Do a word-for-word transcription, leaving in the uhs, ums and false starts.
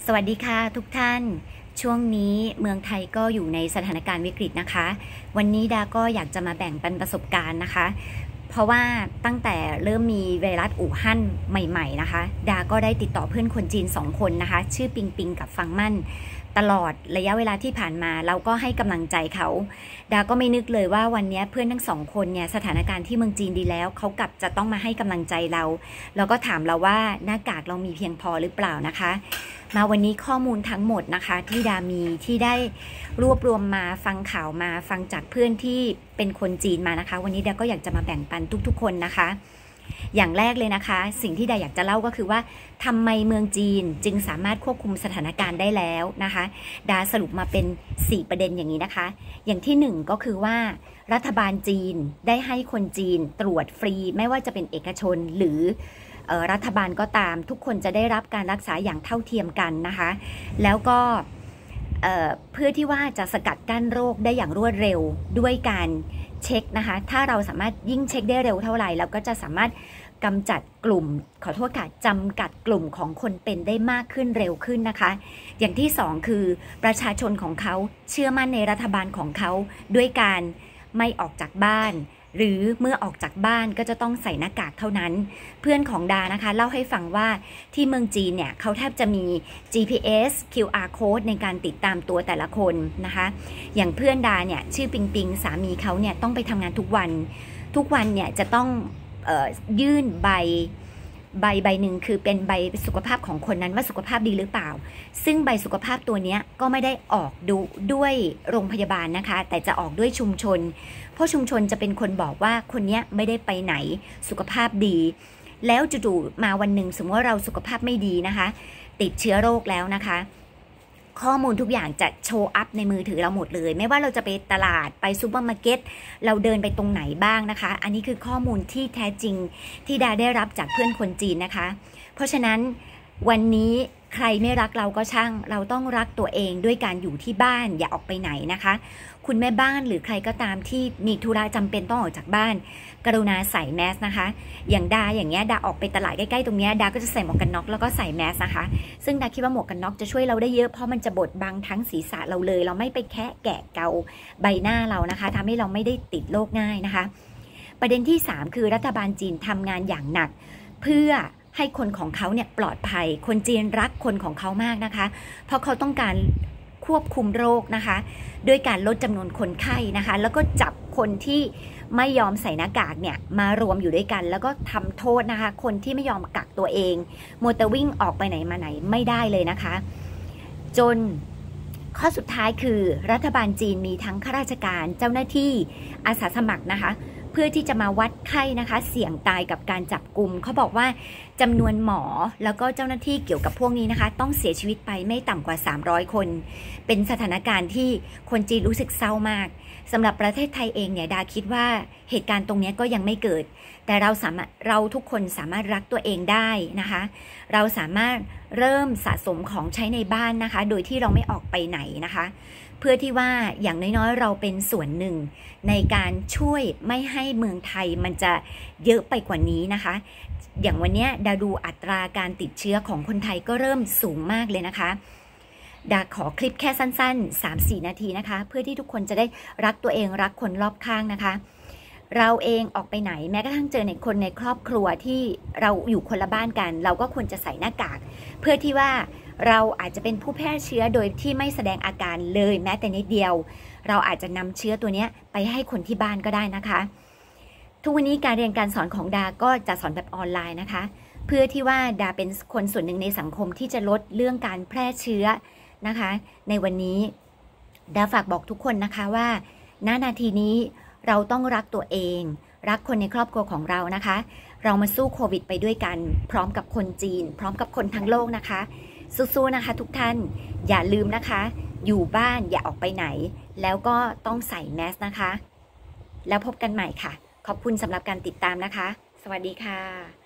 สวัสดีค่ะทุกท่านช่วงนี้เมืองไทยก็อยู่ในสถานการณ์วิกฤตนะคะวันนี้ดาก็อยากจะมาแบ่งปันประสบการณ์นะคะเพราะว่าตั้งแต่เริ่มมีไวรัสอู่ฮั่นใหม่ๆนะคะดาก็ได้ติดต่อเพื่อนคนจีนสองคนนะคะชื่อปิงปิงกับฟังมั่นตลอดระยะเวลาที่ผ่านมาเราก็ให้กำลังใจเขาดาก็ไม่นึกเลยว่าวันนี้เพื่อนทั้งสองคนเนี่ยสถานการณ์ที่เมืองจีนดีแล้วเขากลับจะต้องมาให้กำลังใจเราแล้วก็ถามเราว่าหน้ากากเรามีเพียงพอหรือเปล่านะคะมาวันนี้ข้อมูลทั้งหมดนะคะที่ดามีที่ได้รวบรวมมาฟังข่าวมาฟังจากเพื่อนที่เป็นคนจีนมานะคะวันนี้ดาก็อยากจะมาแบ่งปันทุกๆคนนะคะอย่างแรกเลยนะคะสิ่งที่ดาอยากจะเล่าก็คือว่าทำไมเมืองจีนจึงสามารถควบคุมสถานการณ์ได้แล้วนะคะดาสรุปมาเป็นสี่ประเด็นอย่างนี้นะคะอย่างที่หนึ่งก็คือว่ารัฐบาลจีนได้ให้คนจีนตรวจฟรีไม่ว่าจะเป็นเอกชนหรือรัฐบาลก็ตามทุกคนจะได้รับการรักษาอย่างเท่าเทียมกันนะคะแล้วก็เ, เพื่อที่ว่าจะสกัดกั้นโรคได้อย่างรวดเร็วด้วยการเช็คนะคะถ้าเราสามารถยิ่งเช็คได้เร็วเท่าไหร่เราก็จะสามารถกำจัดกลุ่มขอโทษค่ะจำกัดกลุ่มของคนเป็นได้มากขึ้นเร็วขึ้นนะคะอย่างที่สองคือประชาชนของเขาเชื่อมั่นในรัฐบาลของเขาด้วยการไม่ออกจากบ้านหรือเมื่อออกจากบ้านก็จะต้องใส่หน้ากากเท่านั้นเพื่อนของดานะคะเล่าให้ฟังว่าที่เมืองจีนเนี่ยเขาแทบจะมี จี พี เอส คิว อาร์ Code ในการติดตามตัวแต่ละคนนะคะอย่างเพื่อนดาเนี่ยชื่อปิงปิงสามีเขาเนี่ยต้องไปทำงานทุกวันทุกวันเนี่ยจะต้องเอ่อยื่นใบใบใบหนึ่งคือเป็นใบสุขภาพของคนนั้นว่าสุขภาพดีหรือเปล่าซึ่งใบสุขภาพตัวนี้ก็ไม่ได้ออกดูด้วยโรงพยาบาลนะคะแต่จะออกด้วยชุมชนเพราะชุมชนจะเป็นคนบอกว่าคนนี้ไม่ได้ไปไหนสุขภาพดีแล้วจู่ๆมาวันหนึ่งสมมติว่าเราสุขภาพไม่ดีนะคะติดเชื้อโรคแล้วนะคะข้อมูลทุกอย่างจะโชว์อัพในมือถือเราหมดเลยไม่ว่าเราจะไปตลาดไปซูเปอร์มาร์เก็ตเราเดินไปตรงไหนบ้างนะคะอันนี้คือข้อมูลที่แท้จริงที่ดาได้รับจากเพื่อนคนจีนนะคะเพราะฉะนั้นวันนี้ใครไม่รักเราก็ช่างเราต้องรักตัวเองด้วยการอยู่ที่บ้านอย่าออกไปไหนนะคะคุณแม่บ้านหรือใครก็ตามที่มีธุระจำเป็นต้องออกจากบ้านกรุณาใส่แมสนะคะอย่างดาอย่างเงี้ยดาออกไปตลาดใกล้ๆตรงเนี้ยดาก็จะใส่หมวกกันน็อกแล้วก็ใส่แมสนะคะซึ่งดาคิดว่าหมวกกันน็อกจะช่วยเราได้เยอะเพราะมันจะบดบังทั้งศีรษะเราเลยเราไม่ไปแคะแกะเกาใบหน้าเรานะคะทำให้เราไม่ได้ติดโรคง่ายนะคะประเด็นที่สามคือรัฐบาลจีนทำงานอย่างหนักเพื่อให้คนของเขาเนี่ยปลอดภัยคนจีนรักคนของเขามากนะคะเพราะเขาต้องการควบคุมโรคนะคะด้วยการลดจำนวนคนไข้นะคะแล้วก็จับคนที่ไม่ยอมใส่หน้ากากเนี่ยมารวมอยู่ด้วยกันแล้วก็ทำโทษนะคะคนที่ไม่ยอมกักตัวเองมัวแต่วิ่งออกไปไหนมาไหนไม่ได้เลยนะคะจนข้อสุดท้ายคือรัฐบาลจีนมีทั้งข้าราชการเจ้าหน้าที่อาสาสมัครนะคะเพื่อที่จะมาวัดไข้นะคะเสี่ยงตายกับการจับกุมเขาบอกว่าจำนวนหมอแล้วก็เจ้าหน้าที่เกี่ยวกับพวกนี้นะคะต้องเสียชีวิตไปไม่ต่ำกว่าสามร้อยคนเป็นสถานการณ์ที่คนจีนรู้สึกเศร้ามากสำหรับประเทศไทยเองเนี่ยดาคิดว่าเหตุการณ์ตรงนี้ก็ยังไม่เกิดแต่เราสามารถเราทุกคนสามารถรักตัวเองได้นะคะเราสามารถเริ่มสะสมของใช้ในบ้านนะคะโดยที่เราไม่ออกไปไหนนะคะเพื่อที่ว่าอย่างน้อยๆเราเป็นส่วนหนึ่งในการช่วยไม่ให้เมืองไทยมันจะเยอะไปกว่านี้นะคะอย่างวันนี้ดาดูอัตราการติดเชื้อของคนไทยก็เริ่มสูงมากเลยนะคะดาขอคลิปแค่สั้นๆ สามถึงสี่ นาทีนะคะเพื่อที่ทุกคนจะได้รักตัวเองรักคนรอบข้างนะคะเราเองออกไปไหนแม้กระทั่งเจอในคนในครอบครัวที่เราอยู่คนละบ้านกันเราก็ควรจะใส่หน้ากากเพื่อที่ว่าเราอาจจะเป็นผู้แพร่เชื้อโดยที่ไม่แสดงอาการเลยแม้แต่นิดเดียวเราอาจจะนำเชื้อตัวนี้ไปให้คนที่บ้านก็ได้นะคะทุกวันนี้การเรียนการสอนของดาก็จะสอนแบบออนไลน์นะคะเพื่อที่ว่าดาเป็นคนส่วนหนึ่งในสังคมที่จะลดเรื่องการแพร่เชื้อนะคะในวันนี้ดาฝากบอกทุกคนนะคะว่าณนาทีนี้เราต้องรักตัวเองรักคนในครอบครัวของเรานะคะเรามาสู้โควิดไปด้วยกันพร้อมกับคนจีนพร้อมกับคนทั้งโลกนะคะสู้ๆนะคะทุกท่านอย่าลืมนะคะอยู่บ้านอย่าออกไปไหนแล้วก็ต้องใส่แมสนะคะแล้วพบกันใหม่ค่ะขอบคุณสำหรับการติดตามนะคะสวัสดีค่ะ